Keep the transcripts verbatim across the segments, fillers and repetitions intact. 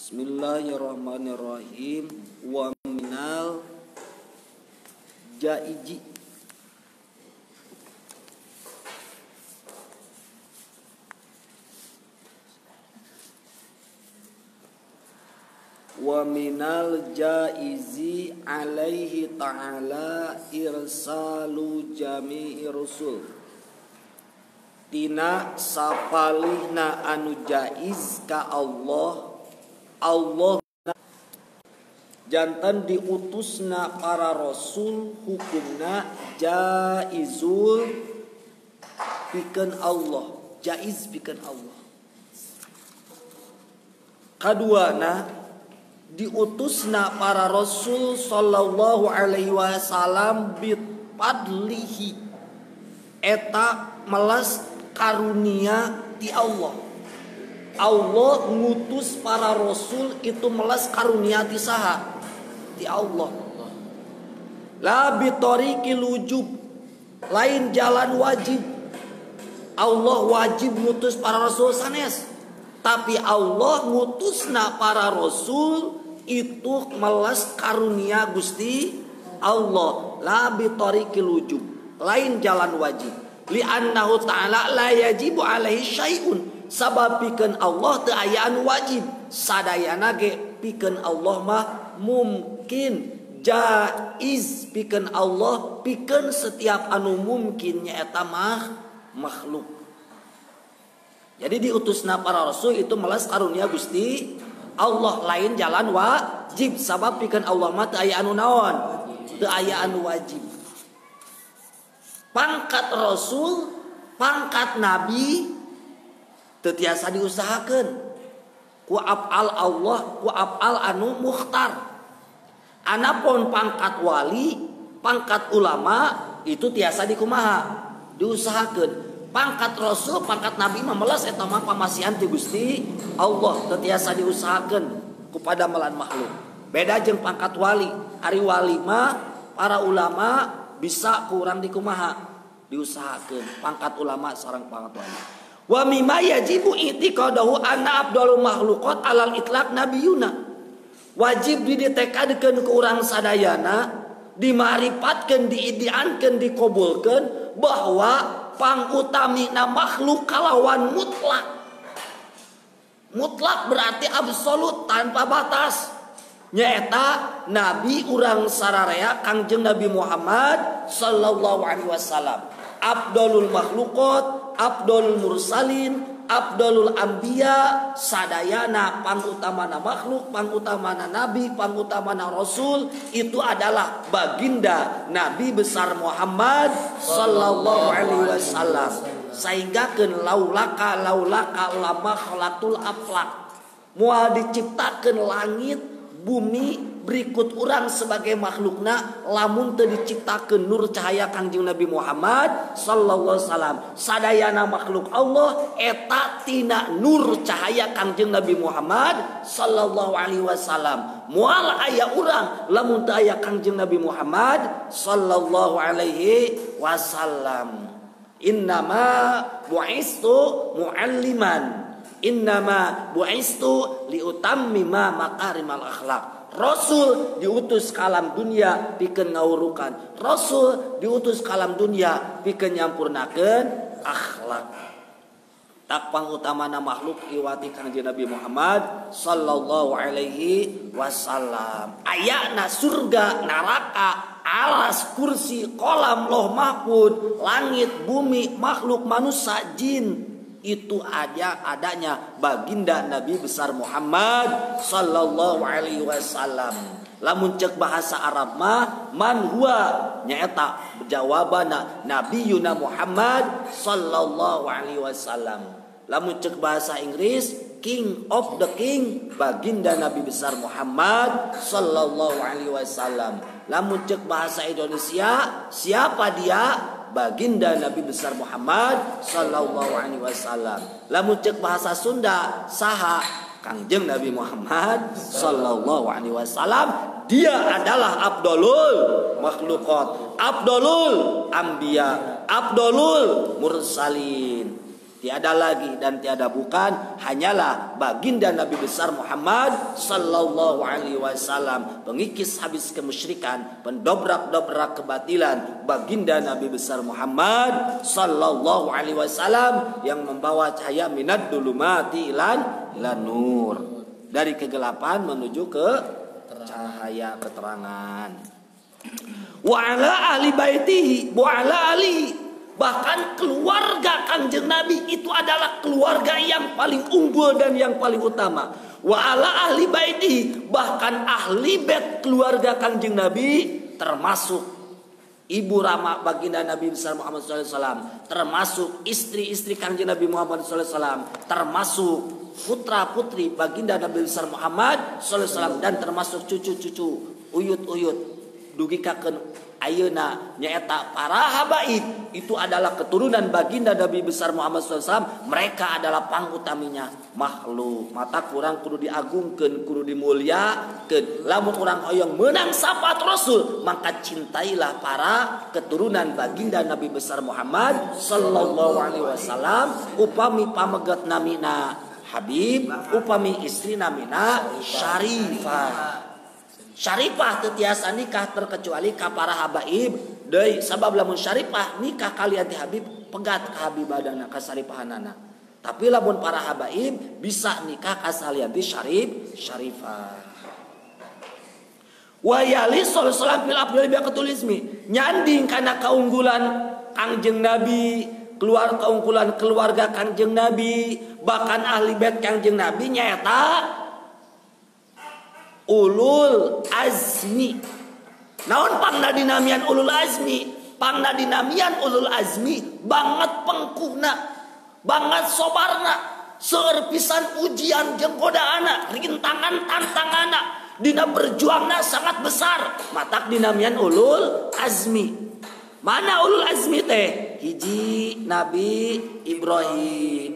Bismillahirrahmanirrahim. Wa minal jaiji Wa minal jaizi alaihi ta'ala irsalu jami'i rusul. Tina sapalihna anu jaiz ka Allah, Allah jantan diutusna para rasul hukumna jaizul pikeun Allah, jaiz pikeun Allah. Kaduana diutusna para rasul sallallahu alaihi wasallam bitpadlihi eta melas karunia ti Allah. Allah ngutus para rasul itu melas karunia ti saha? Ti Allah. La bitoriqil wujub, lain jalan wajib. Allah wajib ngutus para rasul sanes, tapi Allah ngutusna para rasul itu melas karunia Gusti Allah. La bitoriqil wujub, lain jalan wajib. Li annahu ta'ala la yajibu alaihi syai'un, sabab pikeun Allah teu aya anu wajib. Sadayana ge pikeun Allah mah mungkin, jaiz pikeun Allah, pikeun setiap anu mungkin nyaeta mah makhluk. Jadi diutusna para rasul itu melas karunia Gusti Allah, lain jalan wajib, sabab pikeun Allah mah teu aya anu naon, teu aya anu wajib. Pangkat rasul, pangkat nabi teu tiasa diusahakeun ku afal Allah, ku afal anu mukhtar. Anapun pangkat wali, pangkat ulama itu tiasa dikumaha, diusahakeun. Pangkat rasul, pangkat nabi mah melas eta mah pamasihan ti Gusti Allah, teu tiasa diusahakeun kepada melan makhluk. Beda jeung pangkat wali. Ari wali mah para ulama bisa kurang dikumaha, diusahakeun. Pangkat ulama sareng pangkat wali. Wa mimma yajibu i'tiqadahu anna abdalul makhluqat alal itlaq nabiyuna. Wajib didetekadkeun ku urang sadayana, dimarifatkeun, diidiankeun, dikabulkeun bahwa pangutamina makhluk kalawan mutlak. Mutlak berarti absolut, tanpa batas. Nyaeta nabi urang sararea Kangjeng Nabi Muhammad sallallahu alaihi wasallam, abdalul makhluqat, abdalul mursalin, abdalul anbiya, sadayana pangutamana makhluk, pangutamana nabi, pangutamana rasul itu adalah baginda Nabi besar Muhammad sallallahu alaihi wasallam. Sainggakeun laulaka laulaka lama khalatul aflak, moal diciptakeun langit bumi berikut urang sebagai makhlukna, lamun teu diciptakeun nur cahaya Kangjeng Nabi Muhammad sallallahu alaihi wasallam. Sadayana makhluk Allah eta tina nur cahaya Kangjeng Nabi Muhammad sallallahu alaihi wasallam. Moal aya urang lamun teu aya Kangjeng Nabi Muhammad sallallahu alaihi wasallam. Innama bu'istu mu'alliman, innama bu'istu liutammima makarimal akhlak. Rasul diutus ke alam dunia pikeun ngawurukan. Rasul diutus ke alam dunia pikeun nyampurnakeun akhlak. Tak pangutamana makhluk iwati Kangjeng Nabi Muhammad sallallahu alaihi wasallam. Ayana surga, neraka, alas, kursi, kolam, loh mahfud, langit, bumi, makhluk manusia, jin, itu aja adanya baginda Nabi besar Muhammad sallallahu alaihi wasallam. Lamun cek bahasa Arab mah man huwa nyaeta jawabana nabiyuna Muhammad sallallahu alaihi wasallam. Lamun cek bahasa Inggris king of the king, baginda Nabi besar Muhammad sallallahu alaihi wasallam. Lamun cek bahasa Indonesia siapa dia? Baginda Nabi besar Muhammad sallallahu alaihi wasallam. Lamun cek bahasa Sunda saha? Kangjeng Nabi Muhammad sallallahu alaihi wasallam. Dia adalah abdalul makhluqat, abdalul anbiya, abdalul mursalin. tiada lagi dan tiada bukan hanyalah baginda Nabi besar Muhammad sallallahu alaihi wasallam, pengikis habis kemusyrikan, pendobrak-dobrak kebatilan, baginda Nabi besar Muhammad sallallahu alaihi wasallam yang membawa cahaya minad dulumati ilan ilan nur, dari kegelapan menuju ke cahaya keterangan. Wa ala ahli baitihi wa ala alihi, bahkan keluarga Kanjeng Nabi itu adalah keluarga yang paling unggul dan yang paling utama. Wa ala ahli baitihi, bahkan ahli bait keluarga Kanjeng Nabi termasuk ibu Rama baginda Nabi besar Muhammad sallallahu alaihi wasallam, termasuk istri-istri Kanjeng Nabi Muhammad sallallahu alaihi wasallam, termasuk putra-putri baginda Nabi besar Muhammad sallallahu alaihi wasallam, dan termasuk cucu-cucu uyut-uyut dugikakeun ayeuna nyaeta para habaib itu adalah keturunan baginda Nabi besar Muhammad sallallahu alaihi wasallam. Mereka adalah pangutaminya makhluk. Mata kurang kudu diagungkeun, kudu dimuliakeun. Lamun urang hoyong menang syafaat Rasul, maka cintailah para keturunan baginda Nabi besar Muhammad sallallahu alaihi wasallam. Upami pamegat namina Habib, upami istri namina Syarifah. Syarifah tetiasa nikah terkecuali ka para habaib deui, sabab lamun Syarifah nikah kalian ti Habib pegat ka habibadana ka Syarifahanana. Tapi lamun para habaib bisa nikah ka salian ti Syarif Syarifah. Wa yali sallallahu alaihi wasallam fil afdal bi qatulizmi, nyanding kana kaunggulan Kangjeng Nabi, keluar kaunggulan keluarga Kangjeng Nabi, bahkan ahli bait Kangjeng Nabi nyaeta ulul azmi. Naon pangna dinamian ulul azmi? Pangna dinamian ulul azmi banget pengkuna, banget sobarna, seueur pisan ujian jeung godaana, rintangan tantangana, dina berjuangna sangat besar. Matak dinamian ulul azmi. Mana ulul azmi teh? Hiji Nabi Ibrahim,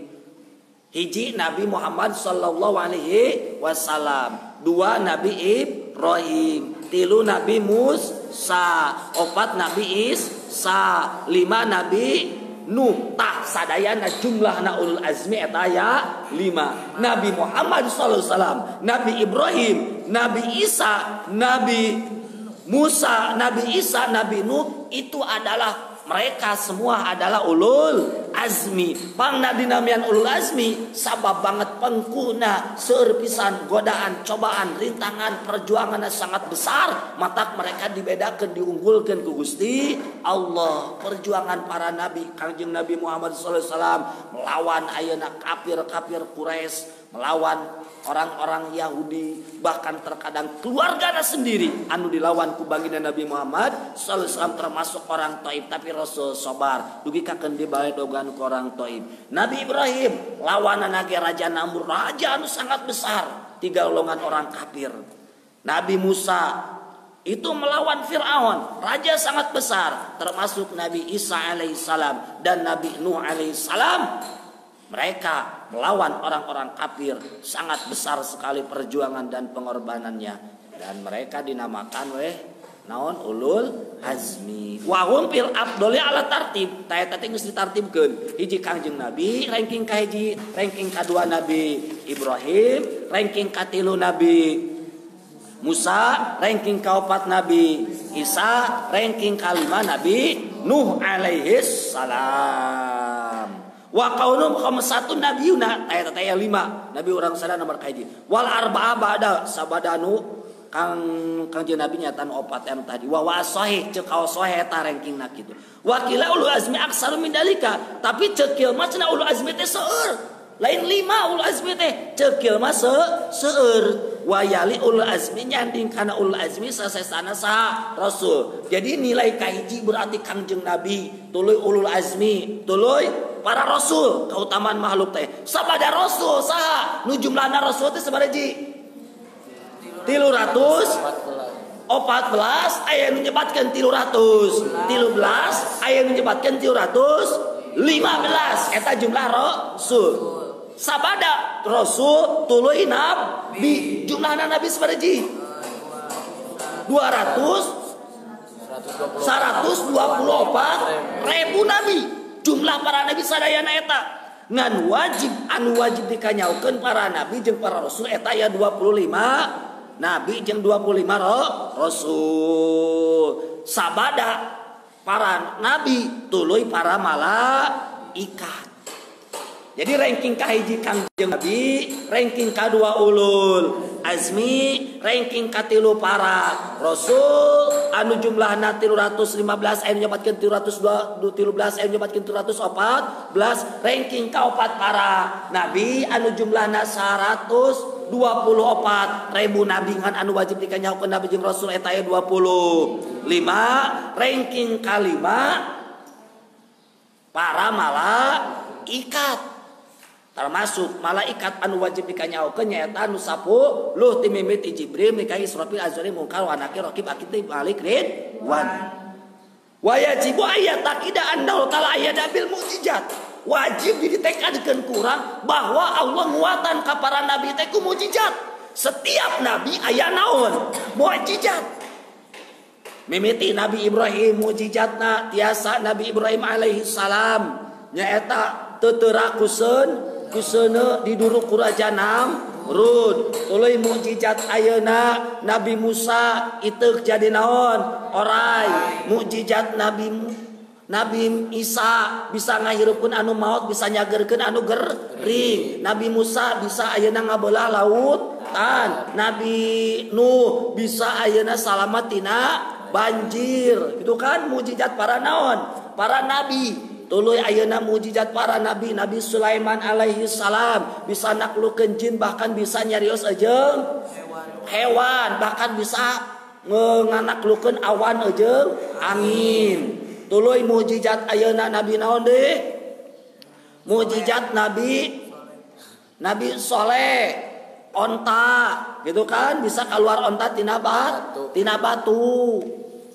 hiji Nabi Muhammad sallallahu alaihi wasallam, dua Nabi Ibrahim, tilu Nabi Musa, opat Nabi Isa, lima Nabi Nuh. Tah sadayana jumlahna ulul azmi eta aya lima. Nabi Muhammad sallallahu alaihi wasallam, Nabi Ibrahim, Nabi Isa, Nabi Musa, Nabi Isa, Nabi Nuh, itu adalah mereka semua adalah ulul azmi. Pangna dinamian ulul azmi sabab banget pengkuna, seueur pisan godaan, cobaan, rintangan, perjuangan sangat besar. Matak mereka dibedakeun, diunggulkeun ku Gusti Allah. Perjuangan para nabi, Kanjeng Nabi Muhammad sallallahu alaihi wasallam melawan ayeuna kafir-kafir Quraisy, melawan orang-orang Yahudi, bahkan terkadang keluarganya sendiri anu dilawan ku baginda Nabi Muhammad sallallahu alaihi wasallam, termasuk orang Taif. Tapi Rasul sabar dugi kakeun di bale dogan ku orang Taif. Nabi Ibrahim lawanana ge raja Namrud, raja anu sangat besar, tiga golongan orang kafir. Nabi Musa itu melawan Fir'aun, raja sangat besar, termasuk Nabi Isa alaihissalam dan Nabi Nuh alaihissalam. Mereka melawan orang-orang kafir, sangat besar sekali perjuangan dan pengorbanannya, dan mereka dinamakan weh naon ulul azmi. Wa hum fil afdali ala tartib, taya teh geus ditartibkeun. Hiji Kangjeng Nabi, ranking ka hiji, ranking kadua Nabi Ibrahim, ranking katilu Nabi Musa, ranking kaopat Nabi Isa, ranking kalima Nabi Nuh alaihi salam. Wa qaulum khamsatun nabiyuna, ayat ayat lima nabi urang sadana nomor kahiji. Wal arba'a ba'da sabadanu kang Kangjeng Nabi nyatan opat anu tadi. Wa wa sahih ceuk kaos sahih eta rankingna kitu. Wa qila ulul azmi aksaru min dalika, tapi ceukil mah cenah ulul azmi teh seueur. Lain lima ulul azmi teh, ceukil mah seueur. Wa yali ulul azmi nyanding kana ulul azmi sasesana saha Rasul. Jadi nilai kahiji berarti Kangjeng Nabi, tuluy ulul azmi, tuluy para rasul, keutamaan makhluk teh. Sabada rasul saha? Nu jumlahna rasul teh sabaraji? tilu ratus opat belas aya nu nyebatkeun tilu ratus tilu belas aya nu nyebatkeun tilu ratus lima belas eta jumlah rasul. Sabada rasul tuluy nabi, jumlahna nabi sabaraji? dua ratus seratus dua puluh empat ribu nabi. Jumlah para nabi sadayana eta. ngan wajib anu wajib dikanyaokeun para nabi jeung para rasul eta aya dua puluh lima nabi jeung dua puluh lima rasul. Sabada para nabi tuluy para malaikat. Jadi ranking kahiji Kangjeng Nabi, ranking kadua ulul azmi, ranking katilu para rasul anu jumlahna tilu ratus lima belas aya nyobatkeun tilu ratus tilu belas aya nyobatkeun tilu ratus opat belas, ranking kaopat para nabi anu jumlahna seratus dua puluh opat ribu nabi ngan anu wajib dikanyaokeun nabi jeung rasul eta aya dua puluh lima, ranking kalima para malaikat. Termasuk malaikat anu wajib dikanyaokeun nyaeta anu sapuluh ti mimiti Jibril, Mikail, Israfil, Azrail, Munkar, wa Nakir, Raqib, Atid, Malik, Ridwan. Wa yajibu ayatakida annahu ta'ala ayada bil mukjizat. Wajib ditekadkeun kurang bahwa Allah nguatan ka para nabi teh ku mukjizat. Setiap nabi aya naon? Mukjizat. Mimiti Nabi Ibrahim mukjizatna tiasa Nabi Ibrahim alaihi salam nyaeta teu terakuseun kuseuna diduruk ku raja Namrud. Tuluy mukjizat ayeuna Nabi Musa iteuk jadi naon? Oray. Mukjizat Nabi Nabi Isa bisa ngahirupkeun anu maot, bisa nyagerkeun anu gering. Nabi Musa bisa ayeuna ngabeulah lautan. Nabi Nuh bisa ayeuna salamat tina banjir. Itu kan mukjizat para naon? Para nabi. Tuluy ayeuna mukjizat para nabi. Nabi Sulaiman alaihi salam bisa naklukkeun jin, bahkan bisa nyarios jeung hewan, bahkan bisa nganaklukkeun awan jeung angin. Tuluy mukjizat ayeuna nabi naon deui? Mukjizat nabi Nabi Soleh onta gitu kan, bisa keluar onta tina batu, tina batu.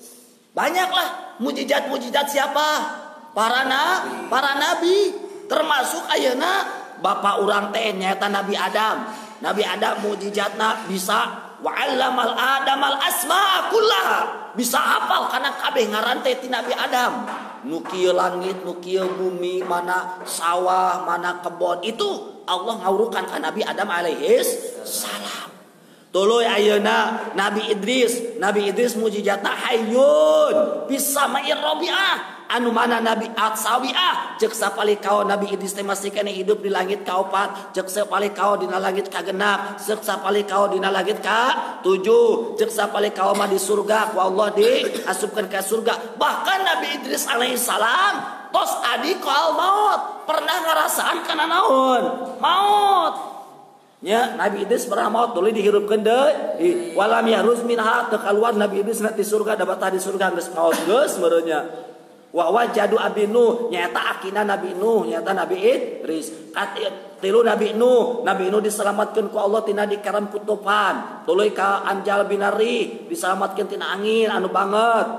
Banyaklah mukjizat-mukjizat siapa? Para nabi, para nabi. Termasuk ayeuna bapa urang teh nyaeta Nabi Adam. Nabi Adam mukjizatna bisa wa 'allamal adamal asma'a kullaha. Bisa hafal kana kabeh ngaran teh ti Nabi Adam. Nu kieu langit, nu kieu bumi, mana sawah, mana kebon, itu Allah ngawurukan ka Nabi Adam alaihi salam. Tuluy ayeuna Nabi Idris, Nabi Idris mukjizatna hayyun bisa ma'ir rabi'ah. Anu mana Nabi Atsawiah cek sapalikao Nabi Idris teh masih kene hidup di langit kaopat, cek sapalikao dina langit kagenap, cek sapalikao dina langit ka tujuh, cek sapalikao mah di surga ku Allah diasupkeun ka surga. Bahkan Nabi Idris alaihi salam tos adi qaul maut, pernah ngarasaan kana naon? Maut. Ya, Nabi Idris pernah maut tuluy dihirupkeun deui. Walam yaruz minha teu kaluar Nabi Idris na di surga, dapat di surga geus maut geus meureunnya. Wa wajadu abi Nuh nyata akina Nabi Nuh nyata Nabi Idris. Tilu Nabi Nuh, Nabi Nuh diselamatkeun ku Allah tina dikaram ku tufan. Tuluy ka Anjal binari diselamatkeun tina angin anu banget.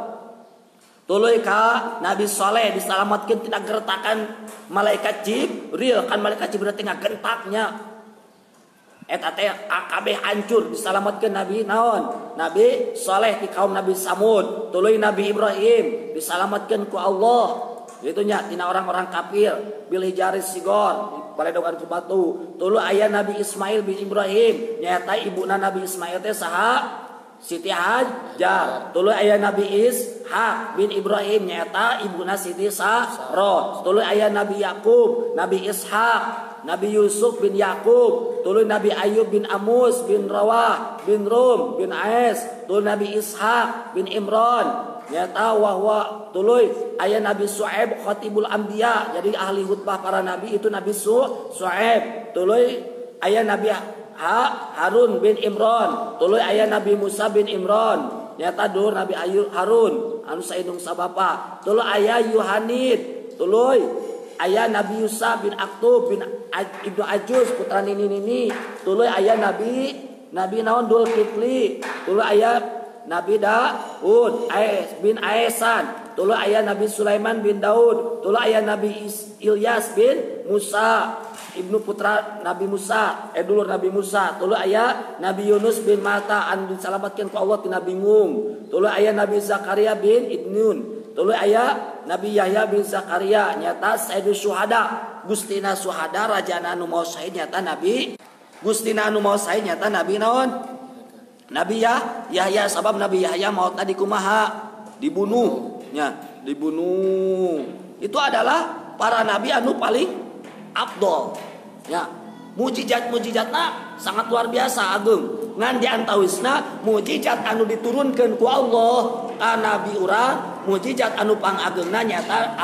Tuluy ka Nabi Saleh diselamatkeun tina gertakan malaikat Jibril, kan malaikat Jibril teh ngagentaknya. Eta teh kabeh hancur diselamatkeun Nabi naon? Nabi Saleh di kaum Nabi Samud. Tuluy Nabi Ibrahim diselamatkeun ku Allah. Gitu nya tina orang-orang kafir bil hijaris sigor baledogan ku batu. Tuluy aya Nabi Ismail bin Ibrahim nyaeta ibuna Nabi Ismail teh saha? Siti Hajar. Tuluy aya Nabi Ishaq bin Ibrahim nyaeta ibuna Siti Sarah. Tuluy aya Nabi Yakub, Nabi Ishaq, Nabi Yusuf bin Yakub. Tuluy Nabi Ayub bin Amus bin Rawah bin Rum bin Ais. Tuluy Nabi Ishaq bin Imran nyata wahwa. Tuluy aya Nabi Su'aib khatibul anbiya, jadi ahli khutbah para nabi itu Nabi Su'aib. Tuluy aya Nabi Ha Harun bin Imran. Tuluy aya Nabi Musa bin Imran nyata dur Nabi Ayub Harun anu saindung sabapa. Tuluy aya Yuhanid. Tuluy aya Nabi Yusa bin Aktub bin Ibnu Ajuz putra nini nini. Tuluy aya Nabi Nabi naon Dul Kifli. Tuluy aya Nabi Daud Ais bin Aisan. Tuluy aya Nabi Sulaiman bin Daud. Tuluy aya Nabi Ilyas bin Musa ibnu putra Nabi Musa, eh dulur Nabi Musa. Tuluy aya Nabi Yunus bin Mata anu diselamatkeun ku Allah ti Nabi Ngum. Tuluy aya Nabi Zakaria bin Idnun. Tuluy aya Nabi Yahya bin Zakaria nyata Sayyidus Syuhada. Gustina Syuhada rajana anu maos syahid nyata Nabi Gustina anu maos syahid nyata Nabi naon? Nabi ya Yahya, sabab Nabi Yahya maut tadi kumaha? Dibunuh nya, dibunuh. Itu adalah para nabi anu paling afdol. Ya, mujizat-mujizatna sangat luar biasa agung. Ngan diantawisna mujizat anu diturunkeun ku Allah ka nabi urang, mujizat anu pangageungna nyata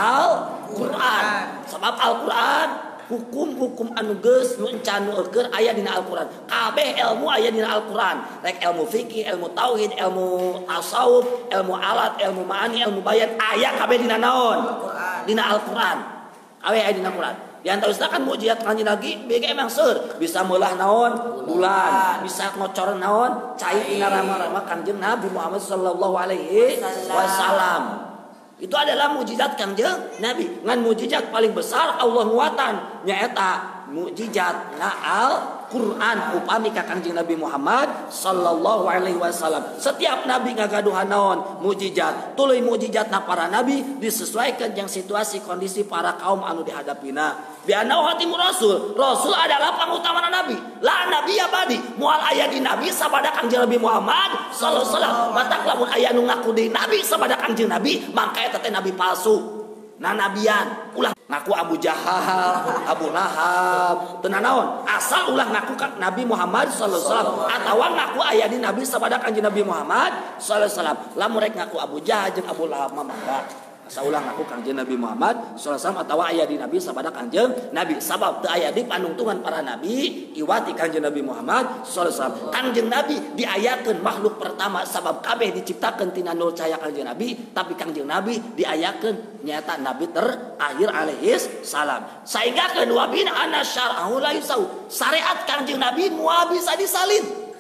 Al-Qur'an. Sebab Al-Qur'an hukum-hukum anu geus nu encan nu eukeun aya dina Al-Qur'an. Kabeh ilmu aya dina Al-Qur'an. Rek ilmu fikih, ilmu tauhid, ilmu tasawuf, ilmu alat, ilmu ma'ani, ilmu bayan aya kabeh dina naon? Dina Al-Qur'an. Kabeh aya dina Al-Qur'an. Di antaranya kan mujizat kanjeng Nabi bege emang seur bisa meulah naon bulan, bisa ngocor naon cai dina rama-rama kanjeng Nabi Muhammad sallallahu alaihi wasallam. Itu adalah mujizat kanjeng Nabi. Ngan mujizat paling besar Allah nguatan nyaeta mujizat na Al-Qur'an upami ka kanjeng Nabi Muhammad sallallahu alaihi wasallam. Setiap nabi ngagaduhan naon mujizat. Tuluy mujizatna para nabi disesuaikan yang situasi kondisi para kaum anu dihadapina. Biana hatimu Rasul. Rasul adalah pangutamana nabi. La nabi abadi. Moal aya di nabi sabada kanjeng Nabi Muhammad sallallahu alaihi wasallam. Matak lamun aya nu ngaku di nabi sabada kanjeng Nabi, mangka eta teh nabi palsu. Nah nabian ulah ngaku Abu Jahal, Abu Lahab, teu naon. Asal ulah ngaku Nabi Muhammad sallallahu alaihi wasallam atawa ngaku aya di nabi sabada kanjeng Nabi Muhammad sallallahu alaihi wasallam. Lamun rek ngaku Abu Jahal jeung Abu Lahab mah mangga saulah ngaku kanjeng Nabi Muhammad sallallahu alaihi wasallam atawa aya di nabi sabada kanjeng Nabi. Sabab teu aya di panungtungan para nabi iwati kanjeng Nabi Muhammad sallallahu alaihi wasallam. Kanjeng Nabi diayakeun makhluk pertama sabab kabeh diciptakeun tina nol cahaya kanjeng Nabi, tapi kanjeng Nabi diayakeun nyata nabi terakhir alaihi salam. Sehingga kedua bin ana syar'ahu la yusau. Syariat kanjeng Nabi moal bisa disalin.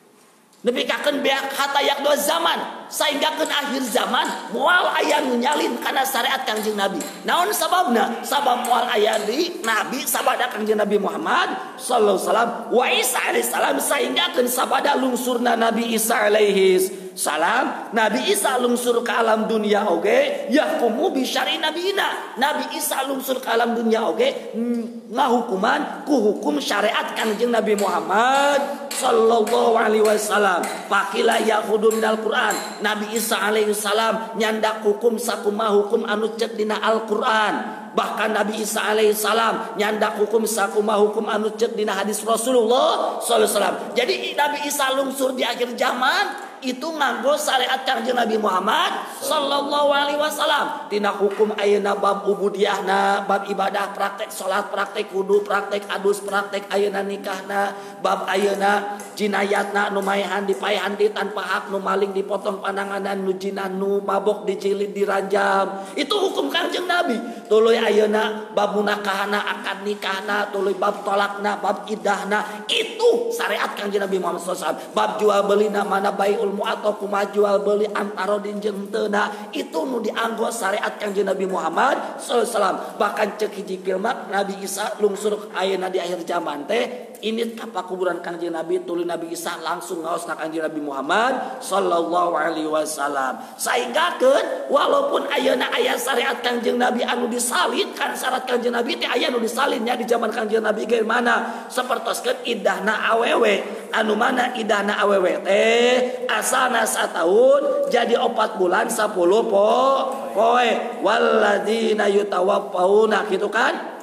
Nepikakeun beak hatayak dua zaman, sehingga ke akhir zaman moal aya nu nyalin kana syariat kanjeng Nabi. Naon sababna? Sabab moal aya di nabi sabada kanjeng Nabi Muhammad sallallahu alaihi wasallam wa Isa alaihi salam, sehingga ke sabada lungsurna Nabi Isa alaihi salam. Nabi Isa lungsur ke alam dunia oge yahkumu bi syar'i nabiyina. Nabi Isa lungsur ke alam dunia oge ngahukuman ku hukum syariat kanjeng Nabi Muhammad sallallahu alaihi wasallam. Pakila yahudu minal Qur'an. Nabi Isa alaihi salam nyandak hukum sakumaha hukum anu cek dina Al-Qur'an. Bahkan Nabi Isa alaihi salam nyandak hukum sakumaha hukum anu cek dina hadis Rasulullah sallallahu alaihi wasallam. Jadi Nabi Isa lungsur di akhir zaman itu nganggo syariat kanjeng Nabi Muhammad sallallahu alaihi wasallam. Tina hukum ayeuna bab ubudiyahna, bab ibadah, praktek salat, praktek wudu, praktek adus, praktek ayeuna nikahna, bab ayeuna jinayatna nu maehan dipaehan di tanpa hak, nu maling dipotong pandanganan, nu jinan nu mabok dijilid diranjam. Itu hukum kanjeng Nabi. Tuluy ayeuna bab munakahana, akad nikahna, tuluy bab tolakna, bab idahna, itu syariat kanjeng Nabi Muhammad sallallahu alaihi wasallam. Bab jual belina mana baik ilmu atau kumaha jual beli antara dinjeng teuna, itu nu dianggo syariat kanjeng Nabi Muhammad sallallahu alaihi wasallam. Bahkan cek hiji filmak Nabi Isa lungsur ayeuna di akhir zaman teh ini ka pakuburan kanjeng Nabi, tuluy Nabi Isa langsung ngaos ka kanjeng Nabi Muhammad sallallahu alaihi wasallam. Sainggakeun walaupun ayeuna aya syariat kanjeng Nabi anu disalin, kan syarat kanjeng Nabi teh aya nu disalinnya di zaman kanjeng Nabi ge mana sapertoskeun idahna awewe, anu mana idahna awewe teh asana satahun jadi opat bulan sepuluh po poe waladina yutawaffauna gitu kan.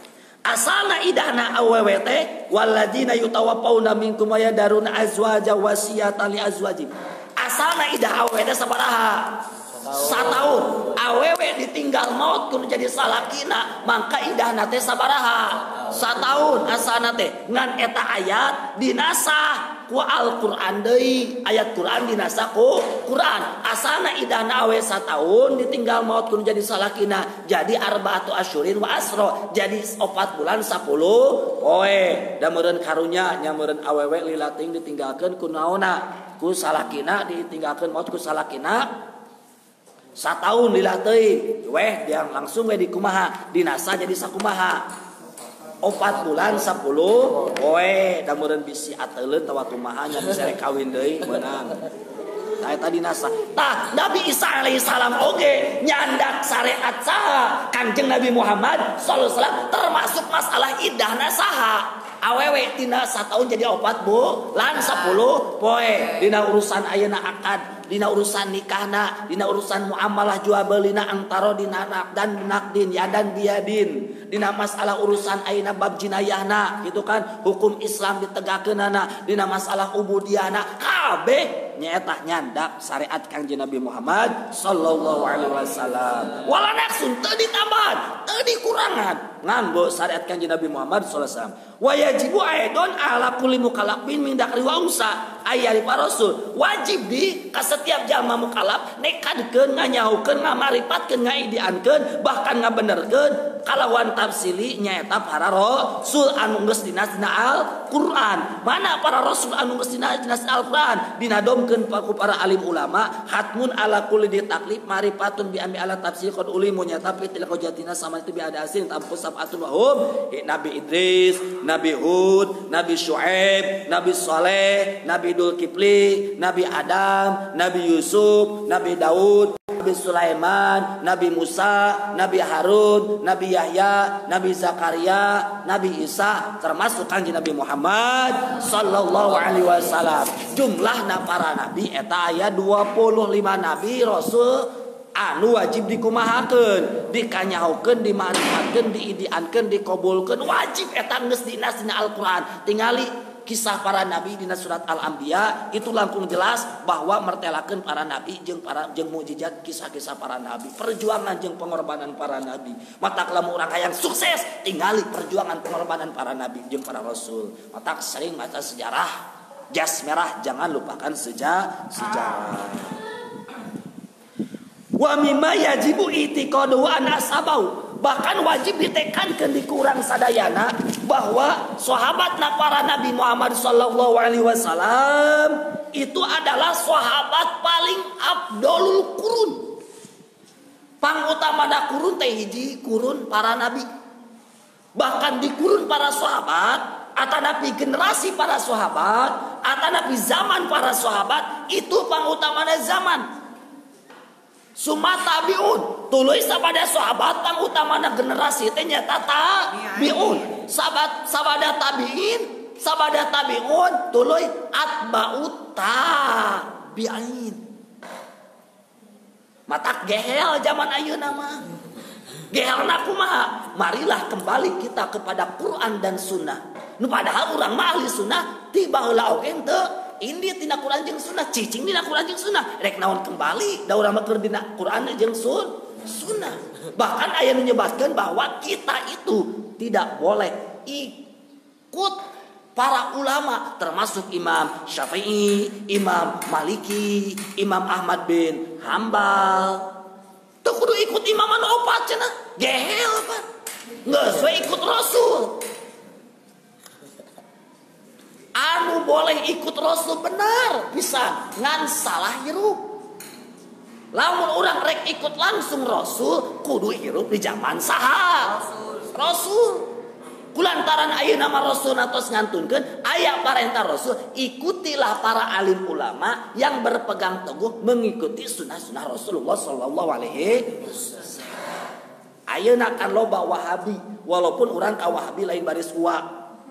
Asalna idahna awewe teh waladina yutawaffauna minkum yadaruna azwaja wasiyatan li azwajim. Asalna idah awewe teh sabaraha? Satahun. Awewe ditinggal maut kudu jadi salakina, mangka idahna teh sabaraha? Satahun asalna teh. Ngan eta ayat dinasah ku Al-Qur'an deui. Ayat Qur'an dinasah ku Qur'an. Asalna idahna awewe satahun ditinggal maut kudu jadi salakina, jadi arba'atu asyurin wa asro, jadi opat bulan sepuluh poe. Da meureun karunya nya meureun awewe lilating ditinggalkeun ku naonna? Ku salakina, ditinggalkeun maut ku salakina satahun lilah teuing weh dia langsung we dikumaha dinasa jadi sakumaha opat bulan sepuluh poe da meureun bisi ateuleun tawa kumaha nya bisa rek kawin deui meunang. Nah eta dinasa. Tah Nabi Isa alaihi salam oge nyandak syariat saha Kangjeng Nabi Muhammad sallallahu alaihi wasallam termasuk masalah idahna saha. Awewe tina satahun jadi opat bu lan sepuluh poe dina urusan ayeuna akad, dina urusan nikahna, dina urusan muamalah jual belina antara dina nak dan nakdin ya dan biadin, dina masalah urusan ayeuna bab jinayahna gitu kan, hukum Islam ditegakkeunana, dina masalah ubudiyahna kabeh nyaeta nyandak syariat Kangjeng Nabi Muhammad sallallahu alaihi wasallam. Wala naksun teu ditambahan, teu dikurangan nganggo syariat Kangjeng Nabi Muhammad sallallahu alaihi wasallam. Wa yajibu aidon ala kulli mukallafin min dzakari wa unsa ayari rasul. Wajib di ka setiap jalma mukallaf nekadkeun nganyahukeun ngamarifatkeun ngaidiankeun bahkan ngabenerkeun kalawan tafsili nyaeta para rasul anu geus dina Al-Qur'an. Mana para rasul anu geus dina Al-Qur'an dinadomkeun ku para alim ulama hatmun ala kulli ditaklif marifatun bi ambi ala tafsir qad ulimu nyata pitil qajatina sama itu bi ada asin tampus sabatun wahum Nabi Idris, Nabi Hud, Nabi Syuaib, Nabi Saleh, Nabi Dzulkifli, Nabi Adam, Nabi Yusuf, Nabi Daud, Nabi Sulaiman, Nabi Musa, Nabi Harun, Nabi Yahya, Nabi Zakaria, Nabi Isa, termasuk Kanjeng Nabi Muhammad sallallahu alaihi wasallam. Jumlahna para nabi eta aya dua puluh lima nabi rasul anu wajib dikumahakeun, dikanyahokeun, dimarifatkeun, diidiankeun, dikabulkeun, wajib eta geus dina Al-Qur'an. Tingali kisah para nabi dina surat Al-Anbiya itu langkung jelas bahwa mertelakeun para nabi jeung para jeung mukjizat kisah-kisah para nabi, perjuangan jeung pengorbanan para nabi. Mata lamun urang hayang sukses tingali perjuangan pengorbanan para nabi jeung para rasul. Mata sering maca sejarah jas merah, jangan lupakan sejarah sejarah. Wa mimma yajibu itiqadu an asabau, bahkan wajib ditekankan di kurang sadayana bahwa sahabatna para Nabi Muhammad sallallahu alaihi wasallam itu adalah sahabat paling afdolul kurun. Pangutamana kurun teh hiji kurun para nabi. Bahkan di kurun para sahabat atau nabi generasi para sahabat atau nabi zaman para sahabat itu pangutamana zaman. Summa tabiun tuluy sabada sahabat pangutamana generasi teh nyata tabiun. Sahabat sabada tabiin sabada tabiun tuluy atba'ut tabi'in. Matak gehel zaman ayeuna mah. Gehelna kumaha? Marilah kembali kita kepada Quran dan Sunnah. Nu padahal urang mah ahli sunnah tiba heula oge teu indi tina Quran jeung Sunnah, cicing dina Quran jeung Sunnah. Rek naon kembali da urang mah keur dina Quran jeung Sunnah. Bahkan aya nu nyebatkeun bahwa kita itu tidak boleh ikut para ulama termasuk Imam Syafi'i, Imam Maliki, Imam Ahmad bin Hambal. Teu kudu ikut imam anu opat cenah. Gehel pan. Geus we ikut Rasul. Anu boleh ikut Rasul benar bisa ngan salah hirup. Lamun orang rek ikut langsung Rasul kudu hirup di zaman saha Rasul. Kulantaran ayeuna nama Rasul natos ngantunkeun aya parentah Rasul, ikutilah para alim ulama yang berpegang teguh mengikuti sunnah-sunnah Rasulullah sallallahu alaihi wasallam. Ayeuna kan loba Wahabi, walaupun orang ka Wahabi lain baris uwa.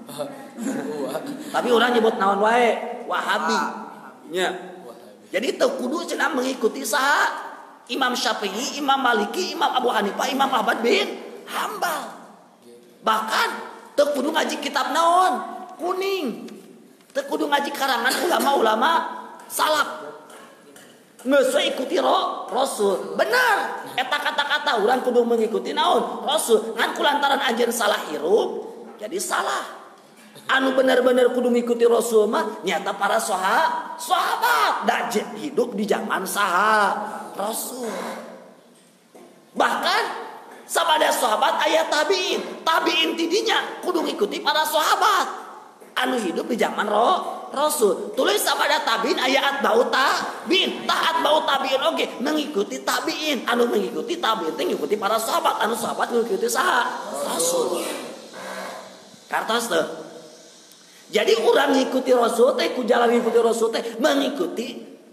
Tapi orang nyebut naon wae Wahabi nya. Jadi teu kudu cenah mengikuti saha Imam Syafi'i, Imam Maliki, Imam Abu Hanifah, Imam Ahmad bin Hambal. Bahkan teu kudu ngaji kitab naon kuning, teu kudu ngaji karangan ulama-ulama salaf. Geus we ikuti ro, Rasul. Benar eta kata-kata urang kudu mengikuti naon Rasul. Ngan kulantaran anjeun salah hirup jadi salah. Anu benar-benar kudu ngikuti Rasul mah nyata para sahabat, sahabat da hidup di zaman saha Rasul. Bahkan sabada sahabat aya tabiin, tabiin tidinya kudu ngikuti para sahabat anu hidup di zaman roh Rasul. Tulis sabada tabiin aya atba'ut tabiin, taat bau tabiin oke mengikuti tabiin, anu mengikuti tabiin teh ngikuti para sahabat, anu sahabat ngikuti saha Rasul. Kartos teh. Jadi orang ngikuti Rasul teh ku jalan ngikuti Rasul teh mengikuti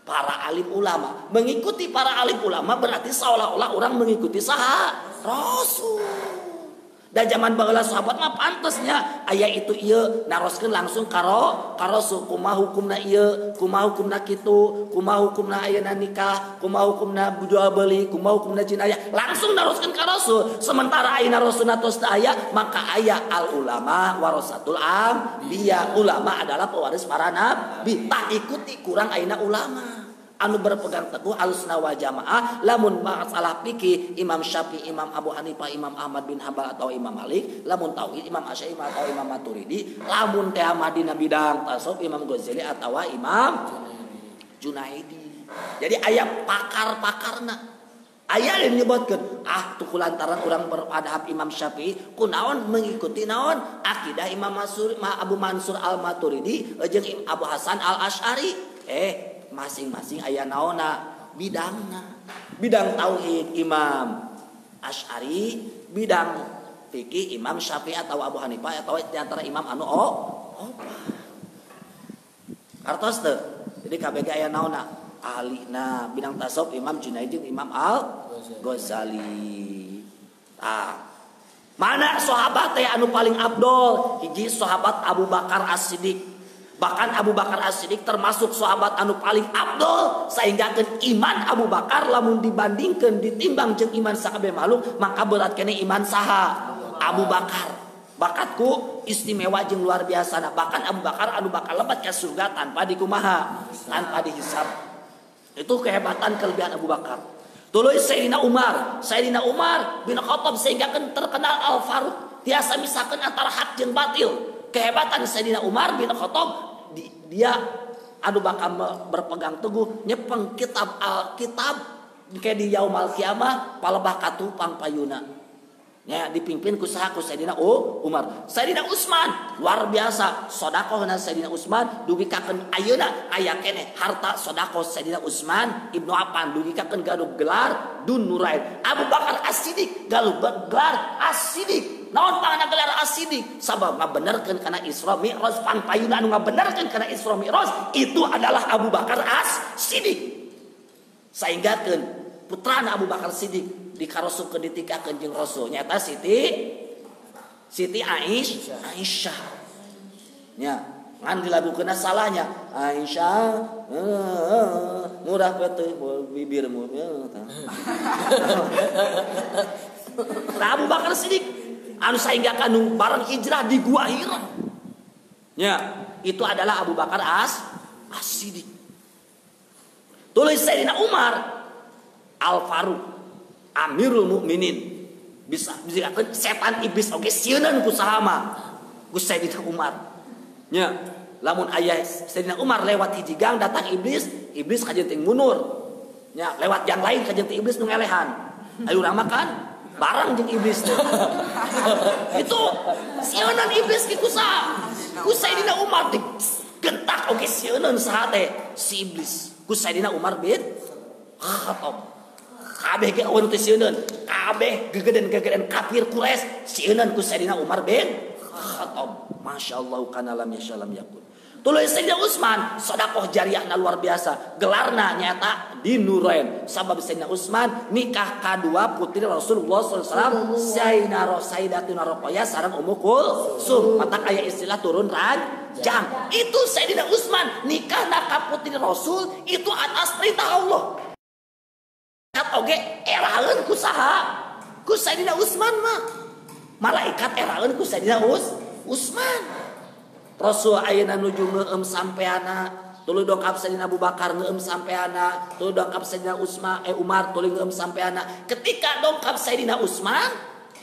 para alim ulama. Mengikuti para alim ulama berarti seolah-olah orang mengikuti saha Rasul. Dan zaman baheula sahabat mah pantesnya aya itu ieu naroskeun langsung karo karo kumaha hukumna ieu, kumaha hukumna kitu, kumaha hukumna ayeuna nikah, kumaha hukumna jual beli, kumaha hukumna jinayah, langsung naroskeun ka Rasul. Sementara ayeuna Rasulna tos teu aya, maka aya al ulama warasatul anbiya. Ulama adalah pewaris para nabi. Tak ikuti kurang ayeuna ulama anu berpegang teguh Ahlussunnah wal Jamaah. Lamun masalah fikih Imam Syafi'i, Imam Abu Hanifah, Imam Ahmad bin Hanbal atau Imam Malik. Lamun tauhid Imam Asy'ari atau Imam Maturidi. Lamun teh Madinah bidang tasawuf Imam Ghazali atau Imam Junaidi. Jadi aya pakar-pakarna. Aya yang menyebutkan ah tuh kulantaran orang beradab Imam Syafi'i kunaon mengikuti naon akidah Imam Mansur, Abu Mansur al-Maturidi jeung Abu Hasan al-Asy'ari. Eh masing-masing aya naona bidangna. Bidang tauhid Imam Asy'ari, bidang fikih Imam Syafi'i atau Abu Hanifah atau di antara imam anu oh opa. Artos teu. Jadi kabeh aya naona ahlina bidang tasawuf Imam Junaidi jeung Imam Al-Ghazali. Ah, mana sahabat teh anu paling abdol? Hiji sahabat Abu Bakar As-Siddiq. Bahkan Abu Bakar As-Siddiq termasuk sahabat anu paling abdol sehingga kan iman Abu Bakar lamun dibandingkan ditimbang jeung iman sakabeh makhluk maka berat kene iman saha Abu Bakar. Bakatku istimewa jeung luar biasa. Nah, bahkan Abu Bakar anu bakal lebat ke surga tanpa dikumaha, tanpa dihisab. Itu kehebatan kelebihan Abu Bakar. Tuluy Sayyidina Umar, Sayyidina Umar bin Khattab sehingga kan terkenal Al-Faruq, tiasa misakeun antara hak jeung batil. Kehebatan Sayyidina Umar bin Khattab dia anu bakal berpegang teguh nyepeng kitab Alkitab kayak di yaumul kiamah palebah katupang payuna ya dipimpin ku saha ku Sayyidina Umar. Sayyidina Utsman luar biasa sedekahna Sayyidina Utsman dugikakeun ayeuna aya keneh harta sedekah Sayyidina Utsman Ibnu Affan dugikakeun gaduh gelar Dun Nurain. Abu Bakar As-Siddiq galuh gelar As-Siddiq. Naon pangana gelar As-Siddiq? Sabab ngabenerkeun kana Isra Mi'raj, pangpayuna anu ngabenerkeun kana Isra Mi'raj itu adalah Abu Bakar As-Siddiq. Sainggakeun putrana Abu Bakar Siddiq dikarosupkeun ditikakeun jeung Rasul nyaeta Siti Siti Aisyah. Aisyah. Nya, ngan dilagukeunna salahnya Aisyah uh, murah beuteung bibirmu. Nah, Abu Bakar Siddiq anu sehingga kanu bareng hijrah di Gua Hira. Ya, itu adalah Abu Bakar As As-Siddiq. Tulis Sayyidina Umar Al-Faruq, Amirul Mukminin. Bisa dikatakan setan iblis oge sieun ku saha mah? Ku Sayyidina Umar. Ya, lamun aya Sayyidina Umar lewat hiji gang datang iblis, iblis kajeun teh mundur. Ya, lewat yang lain kajeun teh iblis nu ngelehan. Ayo urang makan barang jeung iblis teh. Itu sieunan iblis kitu saha? Ku Sayyidina Umar digentak oge sieunan saha teh? Si iblis. Ku Sayyidina Umar bin Khattab. Kabeh ge aweun teh sieunan, kabeh gegeden-gegeden kafir Quraisy sieunan ku Sayyidina Umar bin Khattab. Masyaallah kana lam yashalam yakun. Tulis Sayyidina Utsman sedekah jariyahna luar biasa. Gelarna nyata di Nurain. Sabab Sayyidina Utsman nikah kadua putri Rasulullah sallallahu alaihi wasallam Sayyidah Sayyidatuna Ruqayyah sareng Ummu Kulsum. Matak aya istilah turun rajam. Itu Sayyidina Utsman nikah ka putri Rasul itu atas perintah Allah. Kat oge eraeun ku saha? Ku Sayyidina Utsman mah. Malaikat eraeun ku Sayyidina Utsman. Rasul ayeuna nuju ngeueum sampeana, tuluy dongkap Sayyidina Abu Bakar ngeueum sampeana, tuluy dongkap Sayyidina Utsman eh Umar tuluy ngeueum sampeana. Ketika dongkap Sayyidina Utsman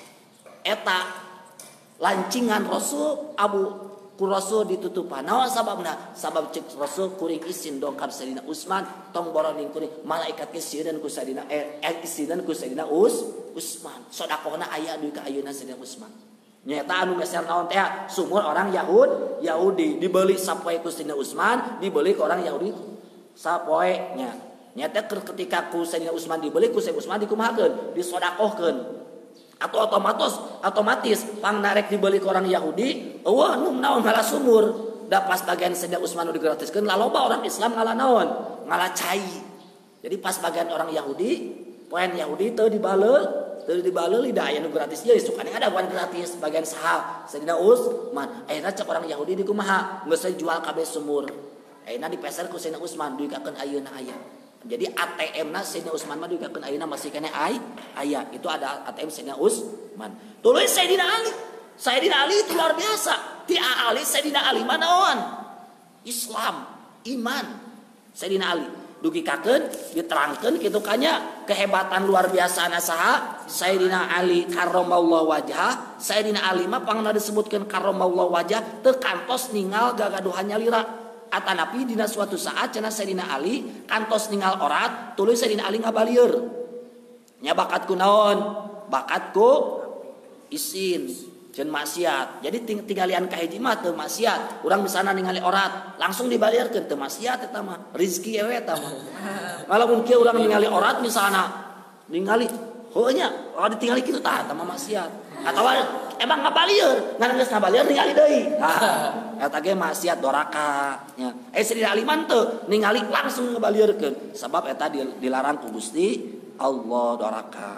eta lancingan Rasul Abu ku Rasul ditutupan. Naon sababna? Sabab cek Rasul kuring izin dongkap Sayyidina Utsman tong boroning kuring malaikat ge sieun ku Sayyidina eh izin ku Sayyidina Us Utsman. Sedekahna aya duit ka ayeuna Sayyidina Utsman. Nyata anu meser naon teh sumur orang Yahud Yahudi dibeli sapoe ku Sayyidina Utsman dibeli ke orang Yahudi sapoe nya nyata ketika ku Sayyidina Utsman dibeli ku Sayyidina Utsman dikumahakeun disodakohkeun atau otomatis otomatis pang narek dibeli ke orang Yahudi eueuh nu naon malah sumur da pas bagian Sayyidina Utsman digratiskeun laloba orang Islam ngalah naon ngalah cai. Jadi pas bagian orang Yahudi poin Yahudi teu dibaleul teu dibaleul da aya nu gratis ye sukana ada bukan gratis bagian saha Sayyidina Utsman ayeuna cek orang Yahudi di kumaha geus jual kabeh sumur ayeuna dipeser ku Sayyidina Utsman duikakeun ayeuna aya. Jadi A T M-na Sayyidina Utsman mah duikakeun ayeuna masih kene ay aya. Itu ada A T M Sayyidina Utsman. Tuluy Sayyidina Ali. Sayyidina Ali itu luar biasa. Ti Ali Sayyidina Ali mah naon? Islam, iman. Sayyidina Ali dugikakeun diterangkeun kitu kanya kehebatan luar biasa na saha? Sayyidina Ali karramallahu wajhah. Sayyidina Ali mah pangna disebutkeun karramallahu wajhah teu kantos ningal gagaduhan nyalira. Atanapi dina suatu saat cenah Sayyidina Ali kantos ninggal orat tuluy Sayyidina Ali ngabalieur nya bakatku naon bakatku isin ceun maksiat jadi ting tinggalian ka hiji mah teu maksiat urang misalna ningali orat langsung dibalieurkeun teu maksiat eta mah rezeki we eta mah ngalamun kieu urang ningali orat misalna ningali heuh nya oh ditingali kitu tah eta mah maksiat atawa emang ngabalieur ngan geus ngabalieur ningali deui nah eta ge maksiat doraka nya eh Sayyidina Ali mah teu ningali langsung ngabalieureun sabab eta dilarang ku Gusti Allah doraka.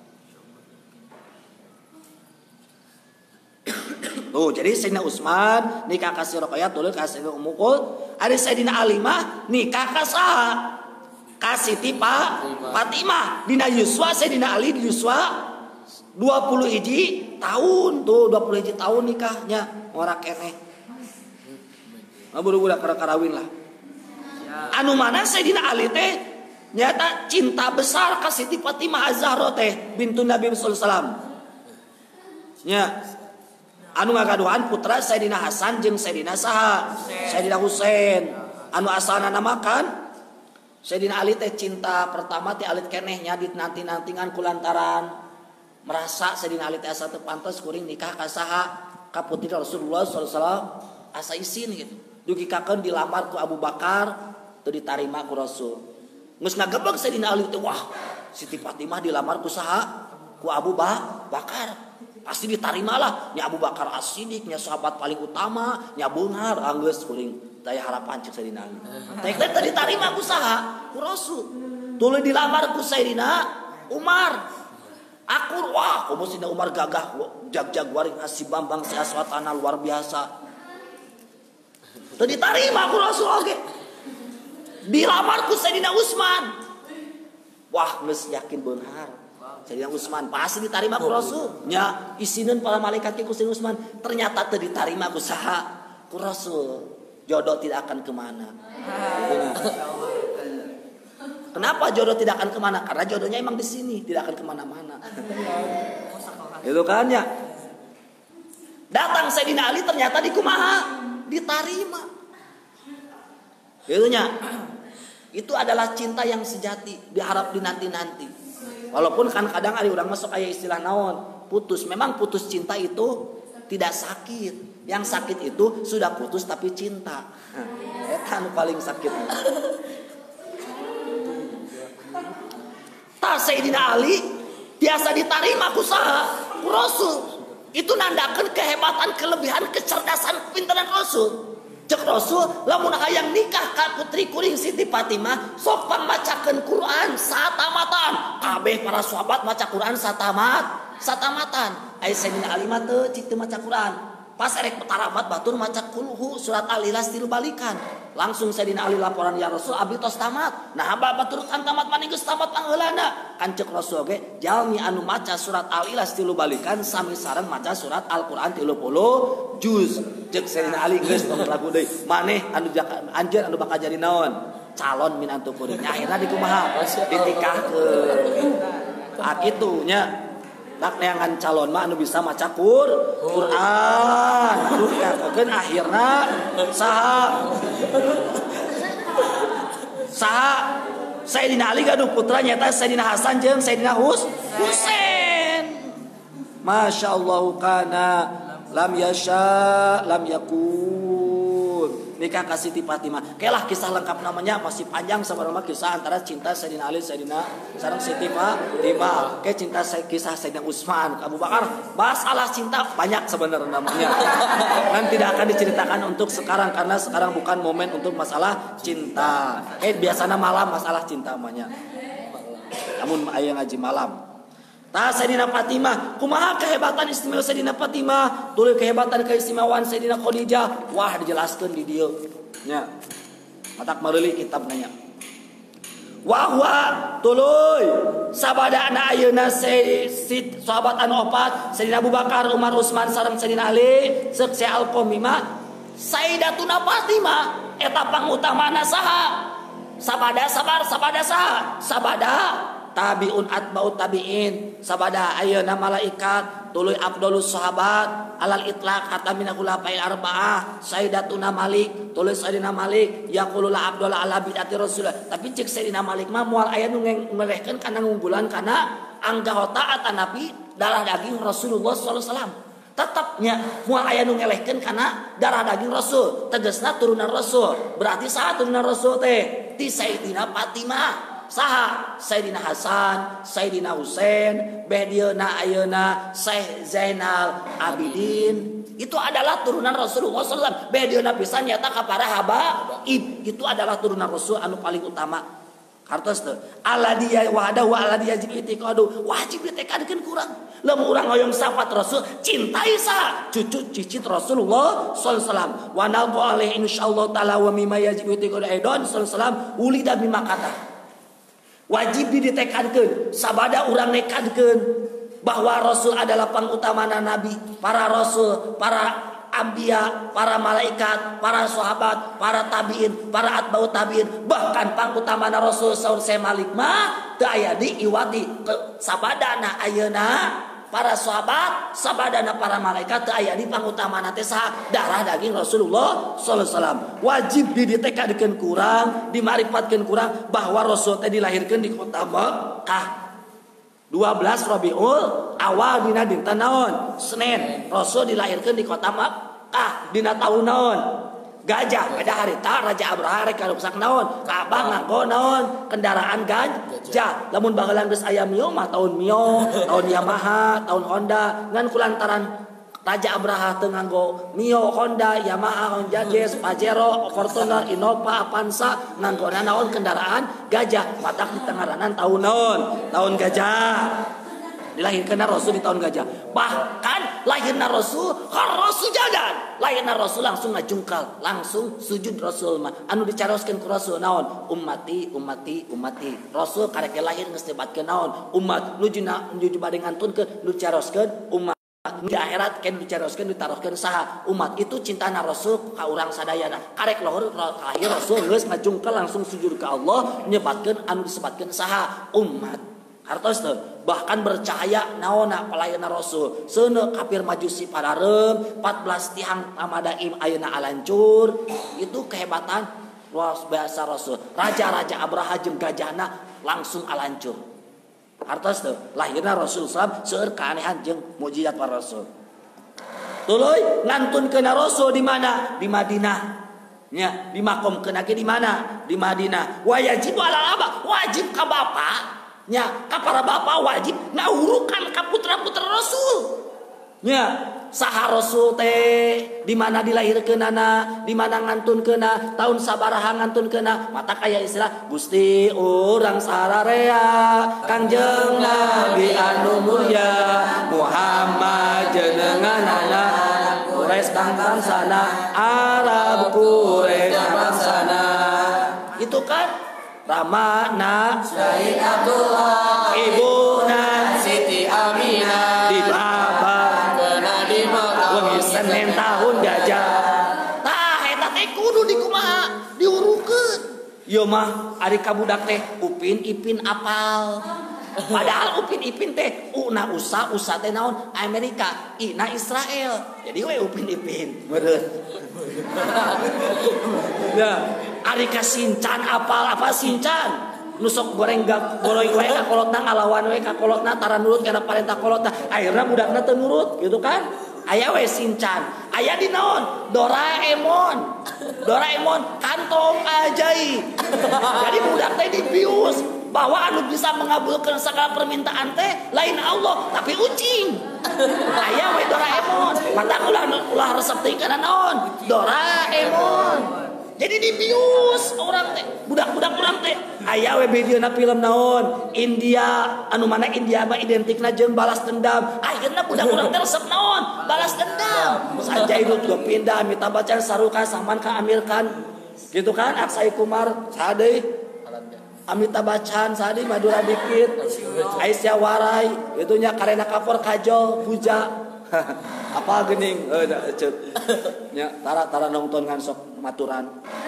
Tuh jadi Sayyidina Utsman nikah ka si Ruqayyah tuluy ka Sayyidina Ummu Kulthum ari Sayyidina Ali mah nikah ka saha ka Siti Fatimah dina yuswa Sayyidina Ali di yuswa dua puluh hiji tahun tuh dua puluh hiji tahun nikahnya ora keneh buru-buru karawin lah anu mana Sayyidina Ali teh nyata cinta besar ka Siti Fatimah Az-Zahra teh bintu Nabi sallallahu alaihi wasallam nya anu ngagaduhan putra Sayyidina Hasan jeung Sayyidina saha Sayyidina Husain anu asalna namakan Sayyidina Ali teh cinta pertama teh alit keneh nya dinanti-nantingan kulantaran merasa Sayyidina Ali teh asa teu pantes kuring nikah ka saha ka putri Rasulullah sallallahu alaihi wasallam asa isin gitu dugikakeun dilamar ku Abu Bakar teu ditarima ku Rasul geus ngagebeg Sayyidina Ali teh wah Siti Fatimah dilamar ku saha ku Abu Bakar pasti ditarimalah nya Abu Bakar As-Siddiq nya sahabat paling utama nya beunghar anggeus kuring daya harapan cek Sayyidina Ali teh teh ditarima ku saha ku Rasul tuluy dilamar ku Sayyidina Umar akur wah komo Sayyidina Umar gagah jag-jag waring si Bambang si Aswatana luar biasa teu ditarima ku Rasul oge dilamar ku Sayyidina Utsman wah geus yakin beunghar Sayyidina Utsman pasti ditarima ku Rasul nya isinin para malaikat ku Sayyidina Utsman ternyata teu ditarima ku saha ku Rasul jodoh tidak akan kemana. Kenapa jodoh tidak akan kemana? Karena jodohnya emang di sini, tidak akan kemana-mana. Itu kan ya. Datang Sayyidina Ali ternyata di kumaha, diterima. Itunya. Itu adalah cinta yang sejati, diharap dinanti-nanti. Walaupun kan kadang ada orang masuk aya istilah naon, putus. Memang putus cinta itu tidak sakit. Yang sakit itu sudah putus tapi cinta. Eta anu paling sakit. Ta Sayyidina Ali biasa diterima ku saha? Ku Rasul. Itu nandakeun kehebatan, kelebihan, kecerdasan, pinteran Rasul. Cek Rasul lamun hayang nikah ka putri kuring Siti Fatimah sok pamacakeun Quran satamatan. Kabeh para sahabat maca Quran satamat, satamatan. Ai Sayyidina Ali mah teu cik teu maca Quran. Pas erek petarabat batur maca kulhu surat Al-Ikhlas tilu balikan. Langsung Sayyidina Ali laporan ya Rasul abdi tos tamat. Nah hamba batur kan tamat mani geus tamat pangeulana. Kan cek Rasul ge jalmi anu maca surat Al-Ikhlas tilu balikan sami sareng maca surat Al-Qur'an tilu puluh juz. Cek Sayyidina Ali geus tong lagu deui. Maneh anu anjeun anu bakal jadi naon? Calon minantu kuring. Nya akhirna dikumaha? Ditikahkeun. Ah kitu nya. Tak neangan calon mah anu bisa maca Qur Quran. Aduh yakeun akhirna saha? Saha? Sayyidina Ali gaduh putra nyata Sayyidina Hasan jeung Sayyidina Hus Husain. Masya Allah kana lam yasha lam yakun. nikah ka Siti Fatimah. Kelah kisah lengkap namanya masih panjang sebenarnya kisah antara cinta Sayyidina Ali Sayyidina sareng Siti Fatimah. Ke cinta kisah Sayyidina Utsman Abu Bakar. Masalah cinta banyak sebenarnya namanya. Dan tidak akan diceritakan untuk sekarang karena sekarang bukan momen untuk masalah cinta. Eh biasanya malam masalah cinta namanya. Namun aya ngaji malam. Tah Sayyidina Fatimah, kumaha kehebatan istimewa Sayyidina Fatimah, tuluy kehebatan keistimewaan Sayyidina Khadijah, wah dijelaskeun di dieu. Nya. Matak mereuli kitab nanya. Wa huwa tuluy sabadana ayeuna Sayyid sahabat anu opat, Sayyidina Abu Bakar, Umar, Utsman sareng Sayyidina Ali, seuk Syai'al Qomimah, Sayyidatuna Fatimah eta pangutamana saha? Sabada sabar sabada saha? Sabada tabiun atba'ut tabiin, sabada ayeuna malaikat tuluy afdalus sahabat alal itlaq hatta min khulafa'il arba'ah Sayyidatuna Malik tuluy Sayyidina Malik yaqulul abdul ala bid'ati Rasulullah. Tapi cek Sayyidina Malik mah moal aya nu ngelehkeun kana ngunggulan kana anggaha taat Nabi darah daging Rasulullah sallallahu alaihi wasallam. Tetapnya moal aya nu ngelehkeun kana darah daging Rasul, tegasna turunan Rasul. Berarti saha turunan Rasul teh? Ti Sayyidina Fatimah. Saha Sayyidina Hasan, Sayyidina Husain, bedieuna ayeuna Syekh Zainal Abidin. Itu adalah turunan Rasulullah sallallahu alaihi wasallam. Bedieuna pisan nyata ka para habaib. Itu adalah turunan Rasul anu paling utama. Hartos teu. Alladiyya wahda wa alladiyya itiqadu. Wajib ditekadkeun kurang. Lamun urang hoyong safat Rasul, cintai sa cucu cicit Rasulullah sallallahu alaihi wasallam. Wa nalqu alaihi insyaallah taala wa mimma yajib itiqadu aidan sallallahu alaihi wasallam ulida bima kata. Wajib ditekadkeun sabada urang nekadkeun bahwa Rasul adalah pangutamana Nabi, para Rasul, para anbiya, para malaikat, para sahabat, para tabiin, para atba'ut tabiin, bahkan pangutamana Rasul saur saya Malik mah teu aya di iwati sabadana ayeuna para sahabat, sabadana para malaikat teu aya di pangutamana teh saha? Darah daging Rasulullah sallallahu alaihi wasallam. Wajib ditekadkeun kurang, dimarifatkeun kurang bahwa Rasul teh dilahirkeun di kota Makkah. dua belas Rabiul Awal dina dinten naon? Senin. Rasul dilahirkeun di kota Makkah dina taun naon? Gajah. Pada harita Raja Abraha rek karuksak naon? Ka'bah nganggo naon? Kendaraan gajah. Lamun baheula geus aya mio mah taun mio, taun Yamaha, taun Honda. Ngan kulantaran Raja Abraha teu nganggo mio, Honda, Yamaha, Honda Jazz, Pajero, Fortuner, Innova, Avanza, nganggona naon kendaraan gajah. Matak di tengaranan taun naon? Taun gajah. Dilahirkan Rasul di tahun gajah. Bahkan lahirna Rasul harus sujadan. Lahirna Rasul langsung ngajungkal, langsung sujud Rasul mah. Anu dicaroskeun ku Rasul naon? Ummati, ummati, ummati. Rasul karek lahir geus dibatkeun naon? Umat. Nuju nuju bade ngantunkeun nu dicaroskeun umat. Di akhirat kan dicaroskeun ditarohkeun saha? Umat. Itu cintana Rasul ka urang sadayana. Karek lahir lahir Rasul geus ngajungkal langsung sujud ka Allah nyebatkeun anu disebatkeun saha? Umat. Hartos teu bahkan bercahaya naonna palayana Rasul seuneu kafir majusi padarem empat belas tihang amadaim ayeuna alancur. Itu kehebatan luar biasa Rasul. Raja-raja Abraha jeung gajahna langsung alancur. Hartos teu lahirna Rasul sallallahu alaihi wasallam seueur kaanehan jeung mukjizat para Rasul. Tuluy ngantunkeun Rasul di mana? Di Madinah. Nya dimakomkeun lagi di mana? Di Madinah. Wajib ala aba wajib ka bapa. Nya ka para bapak wajib ngaurukan ka putra-putra Rasul. Nya saha Rasul teh di mana dilahirkeunana, di mana ngantunkeunna, taun sabaraha ngantunkeunna. Mata aya istilah Gusti urang sararea Kangjeng Nabi anu mulya Muhammad jenenganana Quraisy kang bangsana Arab Quraisy bangsana. Itu kan Ramana Syahid Abdullah ibuna Siti Aminah di Baba kena di Makkah wengi Senin tahun gajah. Tah eta teh kudu dikumaha diurukeun. Ieu mah ari ka budak teh Upin Ipin apal. Padahal Upin Ipin teh una U S A, U S A teh naon? Amerika, ina Israel. Jadi we Upin Ipin meureun. Ya, ari ka Sincan apal apa Sincan? Nusok goreng gak boloy we ka kolotna ngalawan we ka kolotna tara nurut kana parentah kolotna. Akhirna budakna teu nurut gitu kan? Aya we Sincan, aya di naon Doraemon. Doraemon kantong ajaib. Jadi budak teh dibius bahwa anu bisa mengabulkan segala permintaan teh lain Allah tapi ucing. Aya we Doraemon. Mata ulah ulah resep teh kana naon Doraemon. Jadi dibius orang teh budak-budak orang teh aya we videona film naon India anu mana India mah identikna jeung balas dendam. Akhirna budak urang teh resep naon balas dendam. Sanjay Dutt juga pindah Amitabh Bachchan Sarukan Salman Khan Amir Khan gitu kan. Akshay Kumar sadeuy Amitabh Bachchan sadeuy Madura Dikit Aisya Warai itu nya Kareena Kapoor Kajol Puja apa geuning heuh ceuk nya tara-tara nonton ngan sok maturan.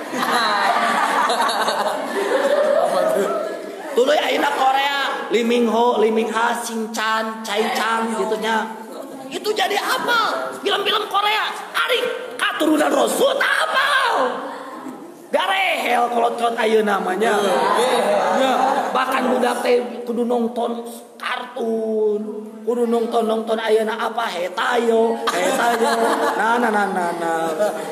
Tuluy ayeuna Korea Lee Min Ho, Lee Min Ha, Shin Chan, Chai Chang gitu nya. Itu jadi apa? Film-film Korea ari katurunan Rasul tah apal. Garehel kolot-kolot ayeuna namanya. Ya, bahkan budak teh kudu nonton kartun, kudu nonton nonton ayeuna apa hetayo, hetayo. Nah nah nah nah nah.